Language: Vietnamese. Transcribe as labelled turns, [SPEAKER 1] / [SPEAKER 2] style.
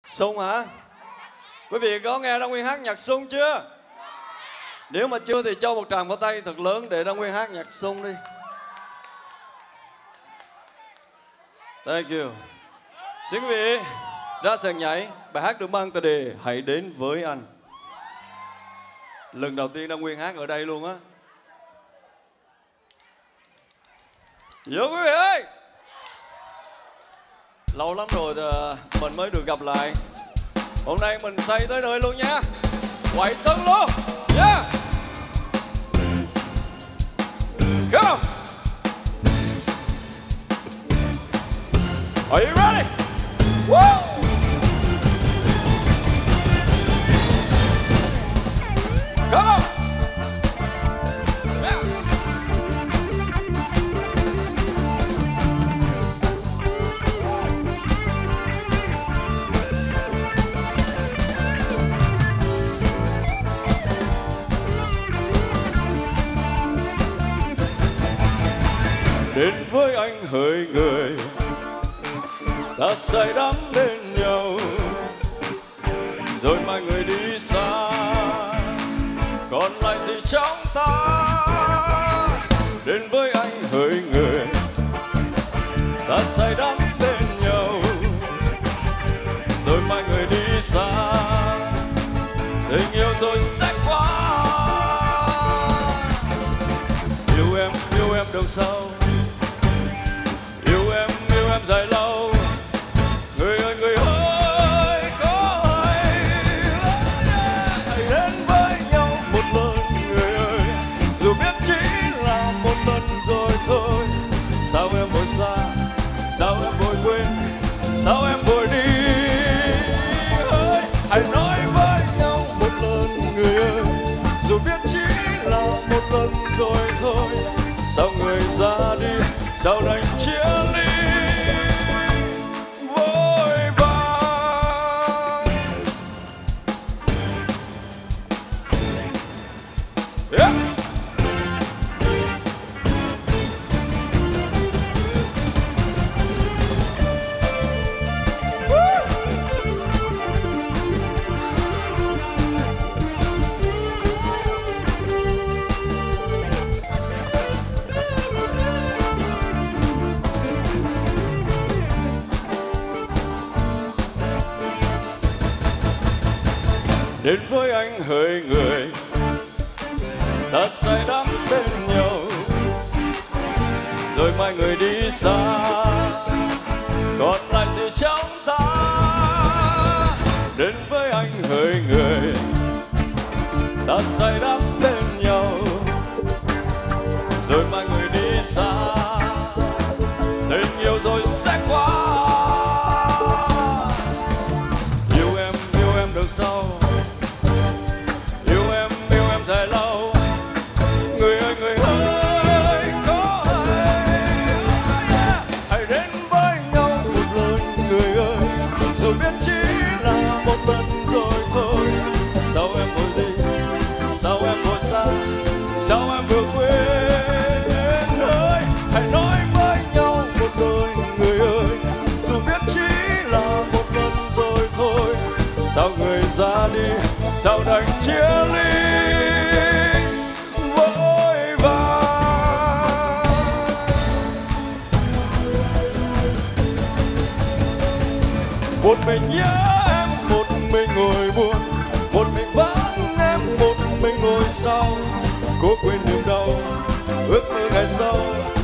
[SPEAKER 1] Sung hả? Quý vị có nghe Đăng Nguyên hát nhạc Sung chưa? Nếu mà chưa thì cho một tràng pháo tay thật lớn để Đăng Nguyên hát nhạc Sung đi. Thank you. Xin quý vị ra sàn nhảy. Bài hát được mang tựa đề Hãy Đến Với Anh. Lần đầu tiên Đăng Nguyên hát ở đây luôn á. Vô quý vị ơi! Lâu lắm rồi mình mới được gặp lại. Hôm nay mình say tới nơi luôn nha. Quậy tưng luôn. Yeah! Come on! Are you ready? Woo! Come on! Yeah! Đến với anh hỡi người, ta say đắm bên nhau, rồi mai người đi xa, còn lại gì trong ta. Đến với anh hỡi người, ta say đắm bên nhau, rồi mai người đi xa, tình yêu rồi sẽ qua. Yêu em đâu sao, yêu em dài lâu. Người ơi có ai hãy đến với nhau một lần, người ơi, dù biết chỉ là một lần rồi thôi. Sao em vội xa, sao em vội quên, sao em vội đi. Ơi hãy nói với nhau một lần, người ơi, dù biết chỉ là một lần rồi thôi. Sao người ra đi, sao đành chia ly. Yeah. Đến với anh hỡi người, ta say đắm bên nhau, rồi mai người đi xa, còn lại gì trong ta. Đến với anh hỡi người, ta say đắm bên nhau, rồi mai người đi xa, tình yêu rồi sẽ qua. Yêu em đâu sao, yêu em dài lâu. Người ơi có ai hãy đến với nhau một lần, người ơi, dù biết chỉ là một lần rồi thôi. Sao em vội đi, sao em vội xa, sao em vừa quên. Ơi hãy nói với nhau một lời, người ơi, dù biết chỉ là một lần rồi thôi. Sao người ra đi, sao đành chia ly. Một mình nhớ em, một mình ngồi buồn, một mình vắng em, một mình ngồi sau. Cố quên niềm đau, ước mơ ngày sau.